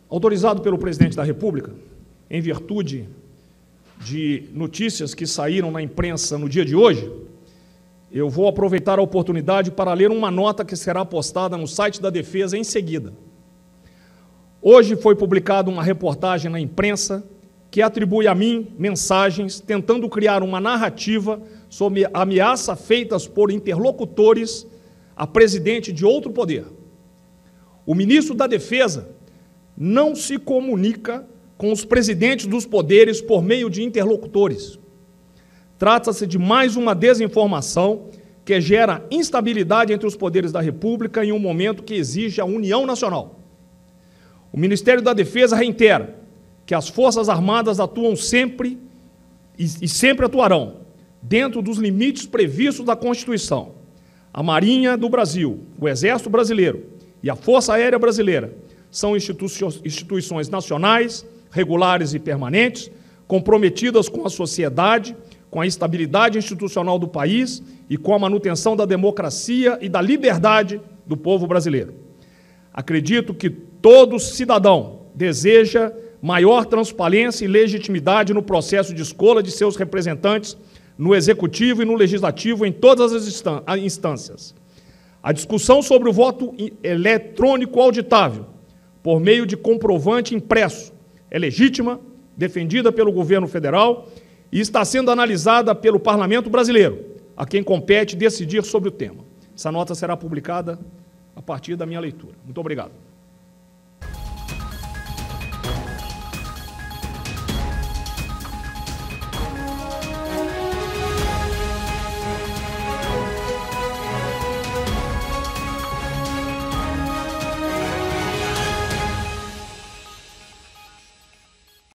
Autorizado pelo Presidente da República, em virtude de notícias que saíram na imprensa no dia de hoje, eu vou aproveitar a oportunidade para ler uma nota que será postada no site da Defesa em seguida. Hoje foi publicada uma reportagem na imprensa que atribui a mim mensagens tentando criar uma narrativa sobre ameaças feitas por interlocutores a presidente de outro poder. O ministro da Defesa não se comunica com os presidentes dos poderes por meio de interlocutores. Trata-se de mais uma desinformação que gera instabilidade entre os poderes da República em um momento que exige a união nacional. O Ministério da Defesa reitera que as Forças Armadas atuam sempre e sempre atuarão dentro dos limites previstos da Constituição. A Marinha do Brasil, o Exército Brasileiro e a Força Aérea Brasileira são instituições nacionais, regulares e permanentes, comprometidas com a sociedade, com a estabilidade institucional do país e com a manutenção da democracia e da liberdade do povo brasileiro. Acredito que todo cidadão deseja maior transparência e legitimidade no processo de escolha de seus representantes no Executivo e no Legislativo em todas as instâncias. A discussão sobre o voto eletrônico auditável, por meio de comprovante impresso, é legítima, defendida pelo governo federal e está sendo analisada pelo Parlamento brasileiro, a quem compete decidir sobre o tema. Essa nota será publicada a partir da minha leitura. Muito obrigado.